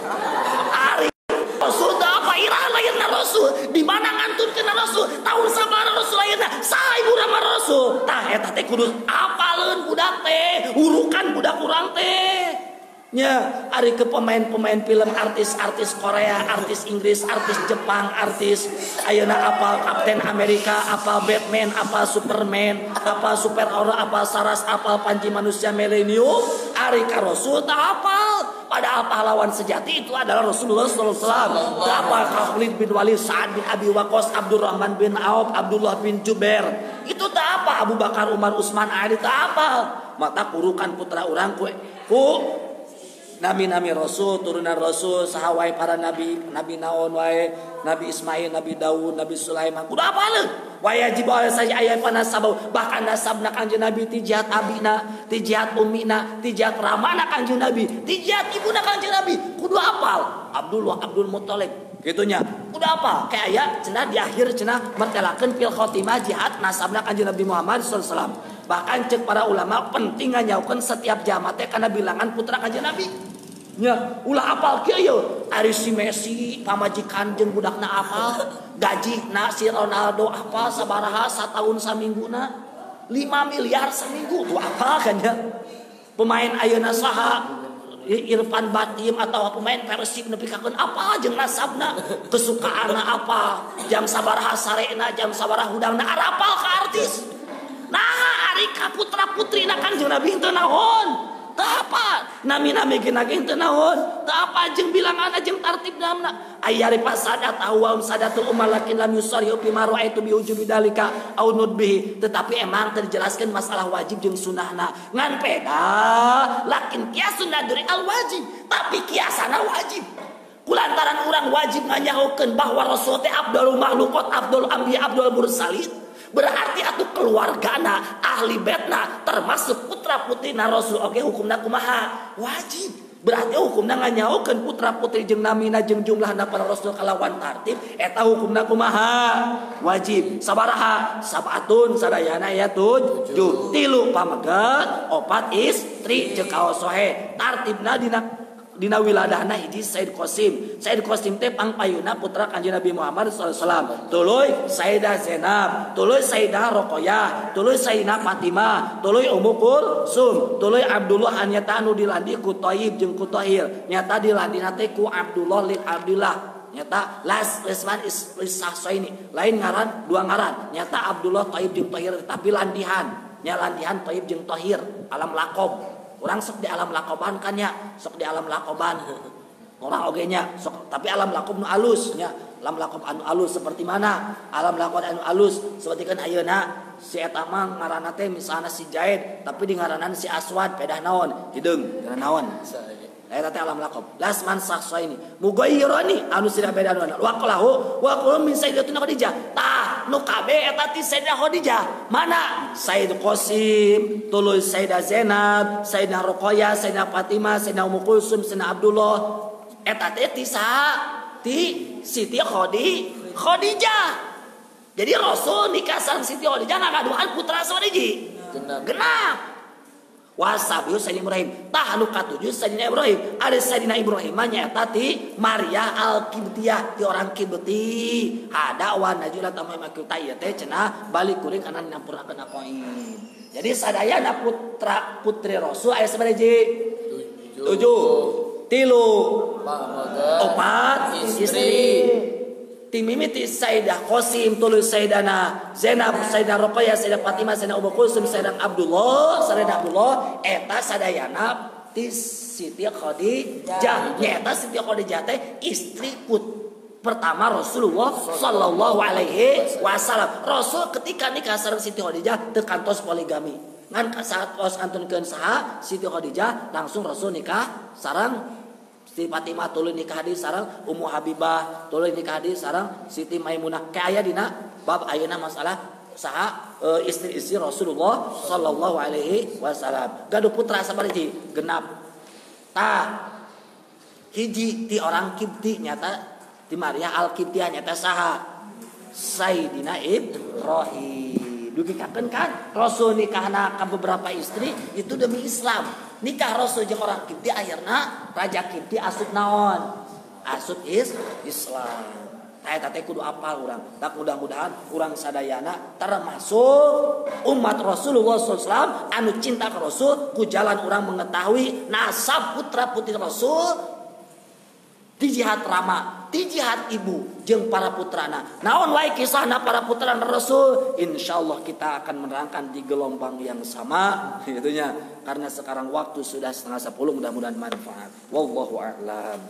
Ari Rasul teh apa iraha layeuna Rasul? Di mana ngantunkeun Rasul? Tahun sabaraha Rasul ayeuna? Saha ibu nama Rasul? Tah eta teh kudu apaleun budak teh, urukan budak urang teh. Nya, ari ke pemain-pemain film artis-artis Korea, artis Inggris, artis Jepang, artis ayeuna apal Kapten Amerika, apal Batman, apal Superman, apal Superhero, apal Saras, apal Panji Manusia Milenium, ari ka Rasul tah apal. Padahal pahlawan sejati itu adalah Rasulullah sallallahu alaihi wasallam. Apal Khalid bin Walid, Sa'ad bin Abi Waqqas, Abdurrahman bin Auf, Abdullah bin Jubair. Itu tah apa? Abu Bakar, Umar, Utsman, Ali tah apal. Mata kurukan putra urang ku ku Nabi-nabi Rasul, turunan Rasul, sahawai para nabi, Nabi naon wae, Nabi Ismail, Nabi Daud, Nabi Sulaiman. Kudu apaleun. Wa yajib ala saja aya panasabau, bahkan nasabna Kanjeng Nabi ti jihad abina, ti jihad ummina, ti jihad ramana Kanjeng Nabi, ti jihad ibuna Kanjeng Nabi. Kudu apal. Abdullah Abdul Muthalib. Gitunya. Kudu apal. Kayak aya cenah di akhir cenah mertelakeun fil khotimah jihad nasabna Kanjeng Nabi Muhammad sallallahu alaihi wasallam. Bahkan cek para ulama penting nganyaukeun setiap jamaah teh kana bilangan putra Kanjeng Nabi. Nya ulah apal kieu ye ari si Messi pamajikan jeung budakna apal gajina si Ronaldo apal sabaraha sataun samingguna lima miliar saminggu tuh apal kan ya. Pemain ayeuna saha Irfan Batim atau pemain Persib nepikakeun apa jeung nasabna kesukaanna apa jam sabaraha sarena jam sabaraha hudangna arapal ka artis. Nah ari ka putra putrina Kanjeng Nabi teu naon teu apa nami-nami geuna ge teu naon teu apa jeung bilangan jeung tartib dalamna aya ri pasada tawam sadatul umal lakin lam yusariu fi ma ra'aitu bi ujubi dalika au nudbihi tetapi emang terjelaskan masalah wajib jeung sunnahna ngan peda lakin kiasun nadri al wajib tapi kiasana wajib kulantaran urang wajib nganyahokeun bahwa Rasul teh abdul makhluqat abdul anbiya abdul mursalin berarti atuh keluargana ahli baitna termasuk putra putrina Rasul oke hukumna kumaha wajib berarti hukumna nganyahokeun putra putri jeung namina jeung jumlahna para Rasul kalawan tartib eta hukumna kumaha wajib sabaraha sabatun sadayana ya tujuh tilu pamegat opat istri jeung kaos sohe tartibna dina dina wiladahna hiji Said Qasim. Said Qasim teh pangpayuna putra Kanjeng Nabi Muhammad sallallahu alaihi wasallam. Tuluy Sayyidah Zainab, tuluy Sayyidah Ruqayyah, tuluy Sayyidah Fatimah, tuluy Ummu Kulsum, tuluy Abdullah anyata anu dilandi ku Thayyib jeung ku Thahir. Nyata dilandina teh ku Abdullah lil Abdullah. Nyata las Lesman is Sahsaini. Lain ngaran dua ngaran. Nyata Abdullah Thayyib jeung Thahir tapi landihan. Nya landihan Thayyib jeung Thahir alam lakob. Orang sok di alam lakoban kan ya, sok di alam lakoban. Orang oge nya sok tapi alam lakob nu alus nya. Alam lakob anu alus seperti mana? Alam lakob anu alus seperti kan ayeuna si eta mah ngaranna teh misalna si Jaid tapi di ngaranan si Aswad pedah naon? Hideung, ngaran naon? Eta teh alam lakob. Lasman saksa ini. Mugayyirani anu sira beda naon? Wa qalahu wa qul min sayyidatina Khadijah. Tah nu kabeh eta ti Sayyidah Khadijah. Mana? Sayyid Qasim, tuluy Sayyidah Zainab, Sayyidah Ruqayyah, Sayyidah Fatimah, Sayyidah Ummu Kulsum, Sayyidah Abdullah. Eta teh ti saha? Ti Siti Khadi Khadijah. Jadi Rasul nikah sareng Siti Khadijah ngagaduhan putra sahiji. Genap. Genap. Wasabiu Sayyidina Ibrahim. Tah anu katujuh Sayyidina Ibrahim. Ada Sayyidina Ibrahim nyaeta ti Maria Al-Qibtiyah ti orang Qibti. Hada wa najula tamu makita ieu teh cenah balik kuring kana nyampurnakeun koin. Jadi sadayana putra putri Rasul aya sabaraha hiji? Tujuh. Tilu. Opat istri. Timimiti Sayyidah Qasim tuluy Sayyidana Zainab, Sayyidah Ruqayyah, Sayyidah Fatimah, Sayyidah Ummu Kulsum, Sayyidah Abdullah, Sayyidah Abdullah eta sadayana ti Siti Khadijah. Nyata Siti Khadijah teh istri put pertama Rasulullah sallallahu alaihi wasallam. Rasul ketika nikah sareng Siti Khadijah teu kantos poligami. Ngan saat tos antunkeun saha Siti Khadijah langsung Rasul nikah sareng Siti Fatimah tuluy nikah di sareng Ummu Habibah tuluy nikah di sareng Siti Maimunah. Kayak aya dina bab ayeuna masalah saha e, istri-istri Rasulullah sallallahu alaihi wasallam. Gaduh putra sabaraha hiji? Genap. Tah hiji ti orang Qibti nyata ti Maria Al-Qibtiyah nyata saha? Sayyidina Ibrahim. Dugikakeun kan Rasul nikahna ka beberapa istri itu demi Islam. Nikah Rasul jeung orang Qibti akhirna raja Qibti asup naon? Asup is Islam. Tah eta teh kudu apal urang. Tak mudah-mudahan urang sadayana termasuk umat Rasulullah sallallahu alaihi wasallam anu cinta ka Rasul ku jalan urang mengetahui nasab putra putri Rasul di jihad rama, di jihad ibu jeung para putrana. Naon wae kisahna para putrana Rasul, insyaallah kita akan menerangkan di gelombang yang sama gitunya. Karena sekarang waktu sudah setengah sepuluh, mudah-mudahan manfaat. Wallahu a'lam.